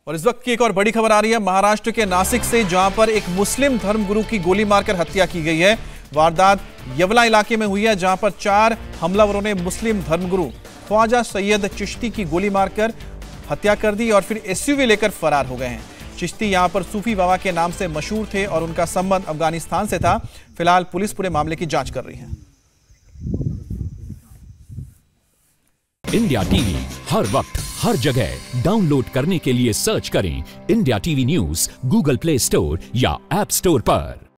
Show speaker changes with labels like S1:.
S1: और इस वक्त की एक और बड़ी खबर आ रही है महाराष्ट्र के नासिक से, जहां पर एक मुस्लिम धर्मगुरु की गोली मारकर हत्या की गई है। वारदात यवला इलाके में हुई है, जहां पर 4 हमलावरों ने मुस्लिम धर्मगुरु ख्वाजा सैयद चिश्ती की गोली मारकर हत्या कर दी और फिर एसयूवी लेकर फरार हो गए हैं। चिश्ती यहां पर सूफी बाबा के नाम से मशहूर थे और उनका संबंध अफगानिस्तान से था। फिलहाल पुलिस पूरे मामले की जांच कर रही है।
S2: इंडिया टीवी हर वक्त हर जगह डाउनलोड करने के लिए सर्च करें India TV news Google Play Store या ऐप स्टोर पर।